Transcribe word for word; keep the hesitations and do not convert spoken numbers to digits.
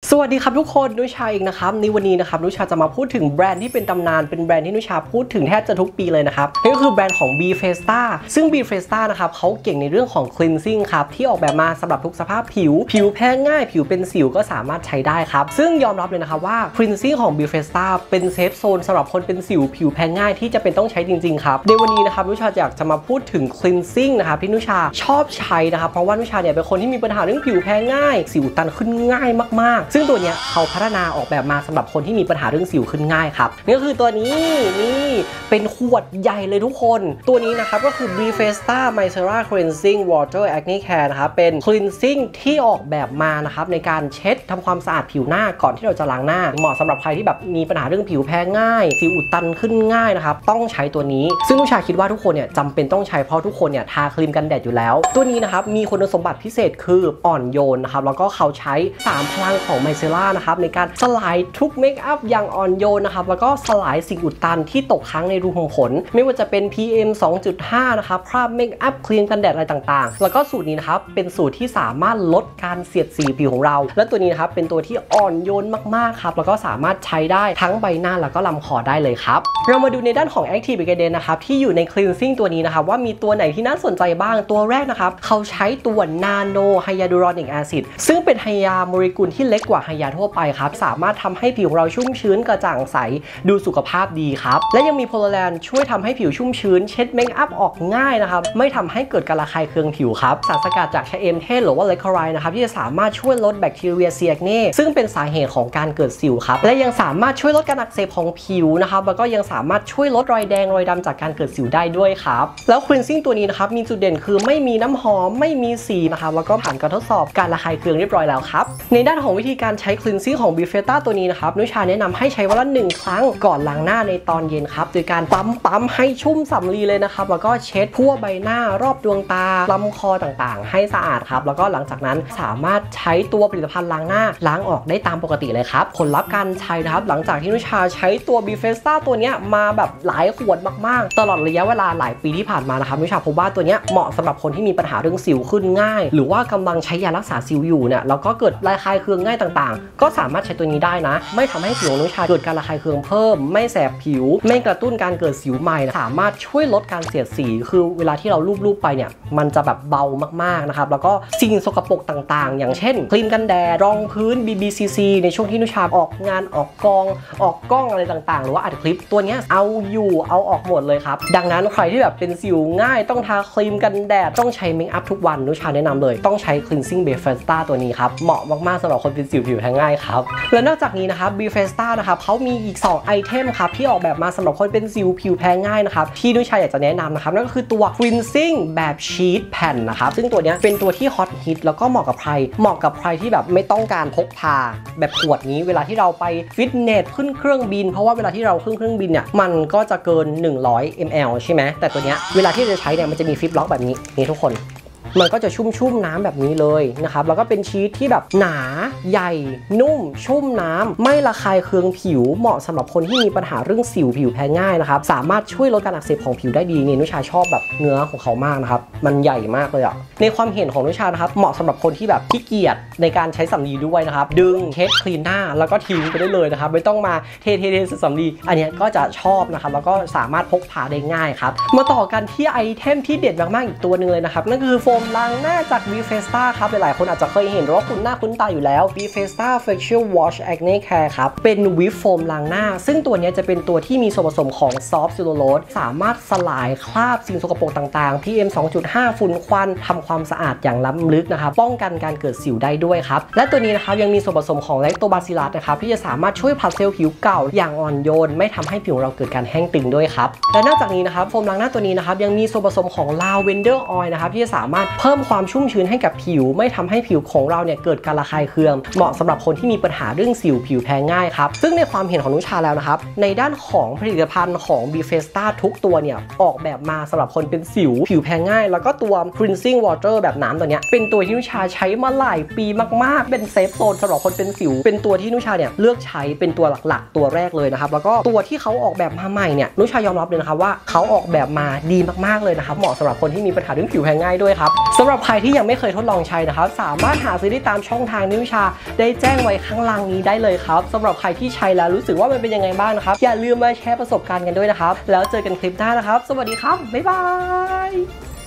สวัสดีครับทุกคนนุชาเองนะครับในวันนี้นะครับนุชาจะมาพูดถึงแบรนด์ที่เป็นตำนานเป็นแบรนด์ที่นุชาพูดถึงแทบจะทุกปีเลยนะครับนั่นก็คือแบรนด์ของ BeFesta ซึ่ง BeFesta นะครับเขาเก่งในเรื่องของ cleansing ครับที่ออกแบบมาสำหรับทุกสภาพผิวผิวแพ้ง่ายผิวเป็นสิวก็สามารถใช้ได้ครับซึ่งยอมรับเลยนะครับว่า cleansing ของ BeFesta เป็นเซฟโซนสำหรับคนเป็นสิวผิวแพ้ง่ายที่จะเป็นต้องใช้จริงๆครับในวันนี้นะครับนุชาอยากจะมาพูดถึง cleansing นะครับที่นุชาชอบใช้นะครับเพราะว่านุชาเนี่ยเป็นคนที่มีปัญหาเรื่องผิวแพ้ง่ายสิวตันขึ้นง่ายมากๆซึ่งตัวเนี้ยเขาพัฒนาออกแบบมาสำหรับคนที่มีปัญหาเรื่องสิวขึ้นง่ายครับนี่ก็คือตัวนี้นี่เป็นขวดใหญ่เลยทุกคนตัวนี้นะครับก็คือ BeFesta Micellar Cleansing Water Acne Care นะครับเป็น cleansing ที่ออกแบบมานะครับในการเช็ดทำความสะอาดผิวหน้าก่อนที่เราจะล้างหน้าเหมาะสำหรับใครที่แบบมีปัญหาเรื่องผิวแพ้ง่ายสิวอุดตันขึ้นง่ายนะครับต้องใช้ตัวนี้ซึ่งนุชาคิดว่าทุกคนเนี่ยจำเป็นต้องใช้เพราะทุกคนเนี่ยทาครีมกันแดดอยู่แล้วตัวนี้นะครับมีคุณสมบัติพิเศษคืออ่อนโยนนะครับแล้วก็เขาใช้สามพลังของไมเซล่านะครับในการสลายทุกเมคอัพอย่างอ่อนโยนนะครับแล้วก็สลายสิ่งอุดตันที่ตกค้างในรูขุมขนไม่ว่าจะเป็น พี เอ็ม สองจุดห้า นะครับคราบเมคอัพครีมกันแดดอะไรต่างๆแล้วก็สูตรนี้นะครับเป็นสูตรที่สามารถลดการเสียดสีผิวของเราและตัวนี้นะครับเป็นตัวที่อ่อนโยนมากๆครับแล้วก็สามารถใช้ได้ทั้งใบหน้าแล้วก็ลำคอได้เลยครับเรามาดูในด้านของ Active Ingredient นะครับที่อยู่ใน Cleansing ตัวนี้นะครับว่ามีตัวไหนที่น่าสนใจบ้างตัวแรกนะครับเขาใช้ตัว Nano Hyaluronic Acid ซึ่งเป็นไฮยาโมเลกุลที่เล็กกว่าไฮยาทั่วไปครับสามารถทำให้ผิวเราชุ่มชื้นกระจ่างใสดูสุขภาพดีครับและยังมีโพลาแลนช่วยทำให้ผิวชุ่มชื้นเช็ดเมคอัพออกง่ายนะครับไม่ทำให้เกิดการระคายเคืองผิวครับสารสกัดจากชะเอมเทศหรือว่าเลคอไรด์นะครับที่จะสามารถช่วยลดแบคทีเรียซีแอคเน่ซึ่งเป็นสาเหตุของการเกิดสิวครับและยังสามารถช่วยลดการอักเสบของผิวนะครับแล้วก็ยังสามารถช่วยลดรอยแดงรอยดำจากการเกิดสิวได้ด้วยครับแล้วคลีนซิ่งตัวนี้นะครับมีจุดเด่นคือไม่มีน้ำหอมไม่มีสีนะครับแล้วก็ผ่านการทดสอบการระคายเคืองเรียบร้อยแล้วครับในด้านของวิธีการใช้คลีนซิ่งของ BeFesta ตัวนี้นะครับนุชาแนะนำให้ใช้วันละหนึ่งครั้งก่อนล้างหน้าในตอนเย็นครับโดยการปั๊มปั๊มให้ชุ่มสำลีเลยนะครับแล้วก็เช็ดทั่วใบหน้ารอบดวงตาลำคอต่างๆให้สะอาดครับแล้วก็หลังจากนั้นสามารถใช้ตัวผลิตภัณฑ์ล้างหน้าล้างออกได้ตามปกติเลยครับผลลัพธ์การใช้นะครับหลังจากที่นุชาใช้ตัว BeFesta ตัวนี้มาแบบหลายขวดมากๆตลอดระยะเวลาหลายปีที่ผ่านมานะครับนุชาพบว่าตัวนี้เหมาะสำหรับคนที่มีปัญหาเรื่องสิวขึ้นง่ายหรือว่ากำลังใช้ยารักษาสิวอยู่เนี่ยแล้วก็เกิดระคายเคืองง่ายต่างๆก็สามารถใช้ตัวนี้ได้นะไม่ทำให้ผิวนุชาเกิดการระคายเคืองเพิ่มไม่แสบผิวไม่กระตุ้นการเกิดสิวใหม่สามารถช่วยลดการเสียดสีคือเวลาที่เราลูบๆไปเนี่ยมันจะแบบเบามากๆนะครับแล้วก็สิ่งสกปรกต่างๆอย่างเช่นครีมกันแดดรองพื้น บี บี ซี ซี ในช่วงที่นุชาออกงานออกกองออกกล้องอะไรต่างๆหรือว่าอัดคลิปตัวนี้เอาอยู่เอาออกหมดเลยครับดังนั้นใครที่แบบเป็นสิวง่ายต้องทาครีมกันแดดต้องใช้เมคอัพทุกวันนุชาแนะนำเลยต้องใช้ Cleansing BeFesta ตัวนี้ครับเหมาะมากๆสำหรับคนเป็นสิวผิวแพ้ง่ายครับและนอกจากนี้นะครับ BeFesta นะครับเขามีอีกสองไอเทมครับที่ออกแบบมาสำหรับคนเป็นสิวผิวแพ้ง่ายนะครับที่นุชาอยากจะแนะนำนะครับนั่นก็คือตัว Cleansing แบบชีทแผ่นนะครับซึ่งตัวนี้เป็นตัวที่ฮอตฮิตแล้วก็เหมาะกับใครเหมาะกับใครที่แบบไม่ต้องการพกพาแบบขวดนี้เวลาที่เราไปฟิตเนสขึ้นเครื่องบินเพราะว่าเวลาที่เราขึ้นเครื่องบินเนี่ยมันก็จะเกินหนึ่งร้อยมิลลิลิตร ใช่ไหมแต่ตัวนี้เวลาที่จะใช้เนี่ยมันจะมีฟิปล็อกแบบนี้นี่ทุกคนมันก็จะชุ่มๆน้ำแบบนี้เลยนะครับแล้วก็เป็นชีสที่แบบหนาใหญ่นุ่มชุ่มน้ำไม่ระคายเคืองผิวเหมาะสำหรับคนที่มีปัญหาเรื่องสิวผิวแพ้ง่ายนะครับสามารถช่วยลดการอักเสบของผิวได้ดีนี่นุชาชอบแบบเนื้อของเขามากนะครับมันใหญ่มากเลยอ่ะในความเห็นของนุชานะครับเหมาะสำหรับคนที่แบบขี้เกียจในการใช้สำลีด้วยนะครับดึงเช็ดคลีนหน้าแล้วก็ทิ้งไปได้เลยนะครับไม่ต้องมาเทเทเทสำลีอันนี้ก็จะชอบนะครับแล้วก็สามารถพกพาได้ง่ายครับมาต่อกันที่ไอเทมที่เด็ดมากๆอีกตัวหนึ่งเลยนะครับนั่นคือโฟมล้างหน้าจาก BeFesta ครับหลายๆคนอาจจะเคยเห็นหรือว่าคุ้นหน้าคุ้นตาอยู่แล้ว BeFesta Facial Wash Acne Care ครับเป็นวิปโฟมล้างหน้าซึ่งตัวนี้จะเป็นตัวที่มีส่วนผสมของซอฟต์ซิลลูโลสสามารถสลายคราบสิ่งสกปรกต่างๆ พี เอ็ม สองจุดห้า ฝุ่นควันทำความสะอาดอย่างล้ำลึกนะครับป้องกันการเกิดสิวได้ด้วยครับและตัวนี้นะครับยังมีส่วนผสมของแลคโตบาซิลลัสนะครับที่จะสามารถช่วยผลัดเซลล์ผิวเก่าอย่างอ่อนโยนไม่ทำให้ผิวเราเกิดการแห้งตึงด้วยครับและนอกจากนี้นะครับโฟมล้างหน้าตัวนี้นะครับยังมีส่วนผสมของลาเวนเดอร์ออยล์นะครับที่จะสามารถเพิ่มความชุ่มชื้นให้กับผิวไม่ทำให้ผิวของเราเนี่ยเกิดการระคายเคืองเหมาะสำหรับคนที่มีปัญหาเรื่องสิวผิวแพ้ง่ายครับซึ่งในความเห็นของนุชาแล้วนะครับในด้านของผลิตภัณฑ์ของ BeFesta ทุกตัวเนี่ยออกแบบมาสำหรับคนเป็นสิวผิวแพ้ง่ายแล้วก็ตัว Cleansing Water แบบน้ำตัวนี้เป็นตัวที่นุชาใช้มาหลายปีมากๆเป็นเซฟโซนสำหรับคนเป็นสิวเป็นตัวที่นุชาเนี่ยเลือกใช้เป็นตัวหลักๆตัวแรกเลยนะครับแล้วก็ตัวที่เขาออกแบบมาใหม่เนี่ยนุชายอมรับเลยนะครับว่าเขาออกแบบมาดีมากๆเลยนะครับเหมาะสำหรับคนที่มีปัญหาเรื่องผิวแพ้ง่ายด้วยครับสำหรับใครที่ยังไม่เคยทดลองใช้นะครับสามารถหาซื้อได้ตามช่องทางที่วิชาได้แจ้งไว้ข้างล่างนี้ได้เลยครับสำหรับใครที่ใช้แล้วรู้สึกว่ามันเป็นยังไงบ้างนะครับอย่าลืมมาแชร์ประสบการณ์กันด้วยนะครับแล้วเจอกันคลิปหน้านะครับสวัสดีครับบ๊ายบาย